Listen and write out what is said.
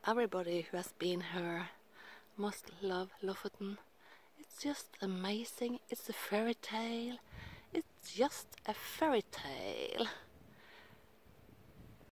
everybody who has been here must love Lofoten. It's just amazing. It's a fairy tale. It's just a fairy tale.